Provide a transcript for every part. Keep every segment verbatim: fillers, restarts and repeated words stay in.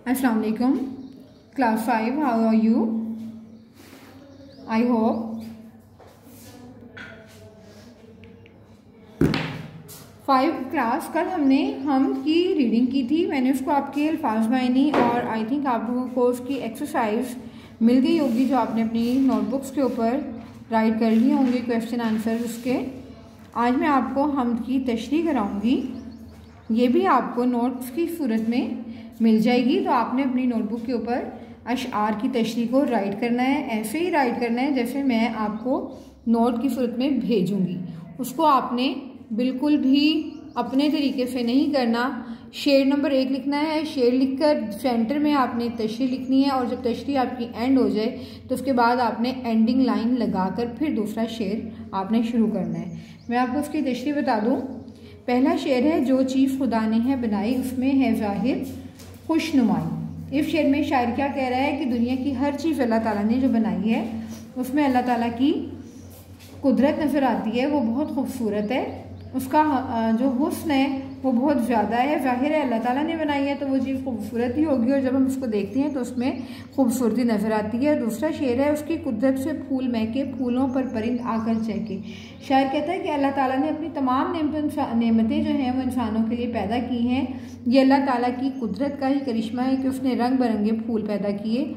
अस्सलाम वालेकुम class five, how are you? I hope five class कल हमने हम की रीडिंग की थी। मैंने उसको आपके अल्फाज बायनी और आई थिंक आप लोगों को उसकी एक्सरसाइज मिल गई होगी जो आपने अपनी नोटबुक्स के ऊपर राइट कर लिए होंगे, क्वेश्चन आंसर उसके। आज मैं आपको हम की तशरीह कराऊंगी, ये भी आपको नोट्स की सूरत में मिल जाएगी। तो आपने अपनी नोटबुक के ऊपर अशआर की तशरीह को राइट करना है, ऐसे ही राइट करना है जैसे मैं आपको नोट की सूरत में भेजूंगी। उसको आपने बिल्कुल भी अपने तरीके से नहीं करना। शेर नंबर एक लिखना है, शेर लिखकर सेंटर में आपने तशरीह लिखनी है और जब तशरीह आपकी एंड हो जाए तो उसके बाद आपने एंडिंग लाइन लगाकर फिर दूसरा शेर आपने शुरू करना है। मैं आपको उसकी तशरीह बता दूं। पहला शेर है, जो चीज़ खुदा ने है बनाई उसमें है ज़ाहिर खुशनुमाई। इस शेर में शायर क्या कह रहा है कि दुनिया की हर चीज़ अल्लाह ताला ने जो बनाई है उसमें अल्लाह ताला की कुदरत नज़र आती है, वो बहुत खूबसूरत है, उसका जो हुस्न है वो बहुत ज़्यादा है। ज़ाहिर है अल्लाह ताला ने बनाई है तो वो चीज़ खूबसूरत ही होगी और जब हम उसको देखते हैं तो उसमें खूबसूरती नज़र आती है। दूसरा शेर है, उसकी कुदरत से फूल महके फूलों पर परिंद आकर चहके। शायर कहता है कि अल्लाह ताला ने अपनी तमाम नेमतें जो हैं वो इंसानों के लिए पैदा की हैं। ये अल्लाह ताला की कुदरत का ही करिश्मा है कि उसने रंग बिरंगे फूल पैदा किए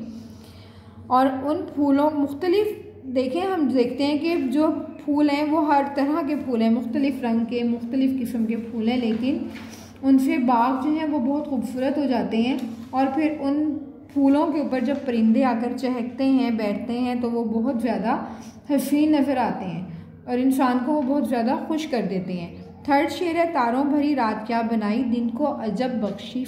और उन फूलों मुख्तलिफ देखें हम देखते हैं कि जो फूल हैं वो हर तरह के फूल हैं, मुख्तलिफ़ रंग के मुख्तलिफ़ किस्म के फूल हैं, लेकिन उनसे बाग जो हैं वो बहुत खूबसूरत हो जाते हैं और फिर उन फूलों के ऊपर जब परिंदे आकर चहकते हैं, बैठते हैं तो वो बहुत ज़्यादा हसीन नज़र आते हैं और इंसान को वो बहुत ज़्यादा खुश कर देते हैं। थर्ड शेर है, तारों भरी रात क्या बनाई दिन को अजब बख्शी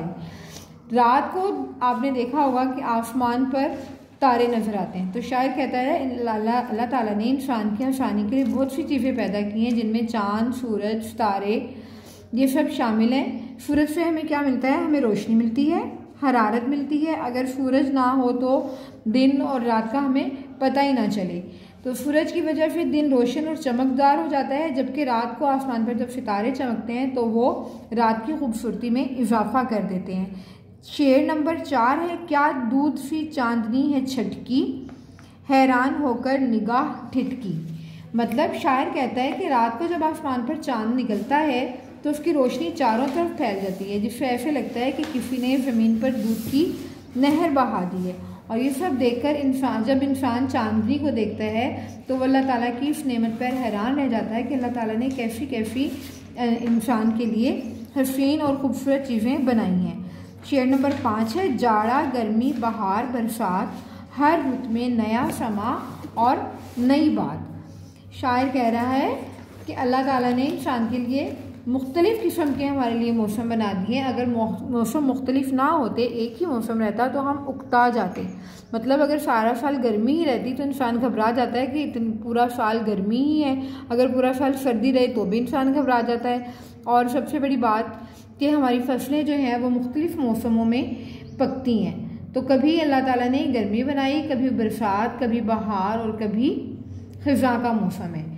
सफाई। रात को आपने देखा होगा कि आसमान पर तारे नज़र आते हैं, तो शायर कहता है अल्लाह ताला ने इंसान की आसानी के लिए बहुत सी चीज़ें पैदा की हैं जिनमें चाँद, सूरज, तारे ये सब शामिल हैं। सूरज से हमें क्या मिलता है? हमें रोशनी मिलती है, हरारत मिलती है। अगर सूरज ना हो तो दिन और रात का हमें पता ही ना चले। तो सूरज की वजह से दिन रोशन और चमकदार हो जाता है, जबकि रात को आसमान पर जब सितारे चमकते हैं तो वो रात की खूबसूरती में इजाफा कर देते हैं। शेर नंबर चार है, क्या दूध सी चांदनी है छटकी हैरान होकर निगाह ठिठकी। मतलब शायर कहता है कि रात को जब आसमान पर चांद निकलता है तो उसकी रोशनी चारों तरफ फैल जाती है, जिससे ऐसे लगता है कि किसी ने ज़मीन पर दूध की नहर बहा दी है। और ये सब देखकर इंसान जब इंसान चांदनी को देखता है तो वो अल्लाह ताला की इस नेमत पर हैरान रह जाता है कि अल्लाह ताला ने कैसी कैसी इंसान के लिए हसीन और ख़ूबसूरत चीज़ें बनाई हैं। शेर नंबर पाँच है, जाड़ा गर्मी बहार बरसात हर रुत में नया समा और नई बात। शायर कह रहा है कि अल्लाह ताला ने इंसान के लिए मुख्तलिफ़ किस्म के हमारे लिए मौसम बना दिए। अगर मौसम मुख्तलिफ ना होते, एक ही मौसम रहता तो हम उकता जाते। मतलब अगर सारा साल गर्मी ही रहती तो इंसान घबरा जाता है कि इतनी पूरा साल गर्मी ही है, अगर पूरा साल सर्दी रहे तो भी इंसान घबरा जाता है। और सबसे बड़ी बात कि हमारी फसलें जो हैं वो मुख्तलिफ़ मौसमों में पकती हैं। तो कभी अल्लाह ताला ने गर्मी बनाई, कभी बरसात, कभी बहार और कभी ख़ज़ां का मौसम है।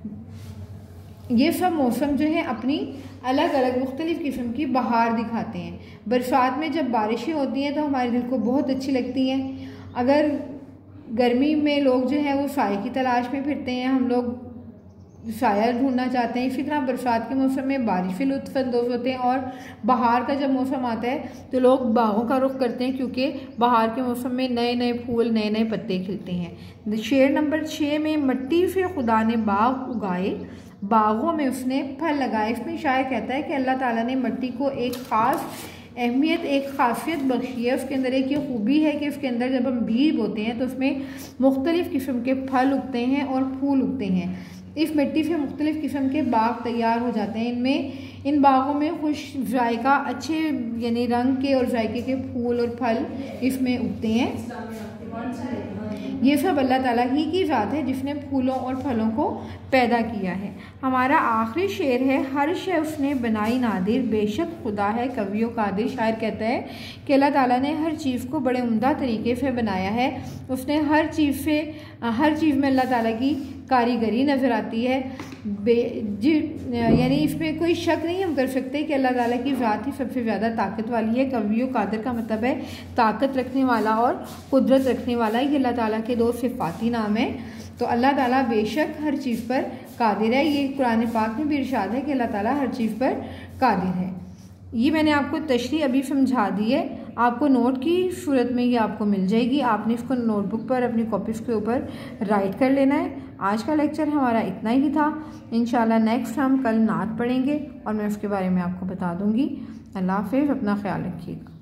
ये सब मौसम जो है अपनी अलग अलग मुख्तलिफ़ किस्म की बहार दिखाते हैं। बरसात में जब बारिशें होती हैं तो हमारे दिल को बहुत अच्छी लगती हैं। अगर गर्मी में लोग जो हैं वो साए की तलाश में फिरते हैं, हम लोग साया ढूंढना चाहते हैं। इसी तरह बरसात के मौसम में बारिश से लुत्फ़अंदोज़ होते हैं और बहार का जब मौसम आता है तो लोग बागों का रुख करते हैं क्योंकि बहार के मौसम में नए नए फूल नए नए पत्ते खिलते हैं। शेर नंबर छः में, मिट्टी से खुदा ने बाग उगाए बागों में उसने फल लगाए। इसमें शायर कहता है कि अल्लाह ताला ने मिट्टी को एक ख़ास अहमियत, एक ख़ासियत बख्शी है। उसके अंदर एक ये खूबी है कि उसके अंदर जब हम बीज बोते हैं तो उसमें मुख्तलिफ़ किस्म के फल उगते हैं और फूल उगते हैं। इस मिट्टी से मुख्तलिफ़ किस्म के बाग तैयार हो जाते हैं। इनमें इन बागों में खुश जायका अच्छे यानी रंग के और जायके के फूल और फल इसमें उगते हैं। ये सब अल्लाह ताला ही की ज़ात है जिसने फूलों और फलों को पैदा किया है। हमारा आखिरी शेर है, हर शय उसने बनाई नादिर बेशक खुदा है कवियों कादिर। शायर कहता है कि अल्लाह ताला ने हर चीज़ को बड़े उम्दा तरीके से बनाया है। उसने हर चीज़ से हर चीज़ में अल्लाह ताला की कारीगरी नज़र आती है। यानी इसमें कोई शक नहीं हम कर सकते कि अल्लाह ताला की ज़ात ही सबसे ज़्यादा ताकत वाली है। कवी कादिर का मतलब है ताकत रखने वाला और कुदरत रखने वाला, ये अल्लाह ताला के दो सिफाती नाम है। तो अल्लाह ताला बेशक हर चीज़ पर कादिर है। ये कुरान पाक में भी इरशाद है कि अल्लाह ताला हर चीज़ पर कादिर है। ये मैंने आपको तशरीह अभी समझा दी है, आपको नोट की सूरत में ये आपको मिल जाएगी। आपने इसको नोटबुक पर अपनी कॉपीज़ के ऊपर राइट कर लेना है। आज का लेक्चर हमारा इतना ही था। इंशाल्लाह नेक्स्ट हम कल नात पढ़ेंगे और मैं उसके बारे में आपको बता दूँगी। अल्लाह हाफ़िज़, अपना ख्याल रखिएगा।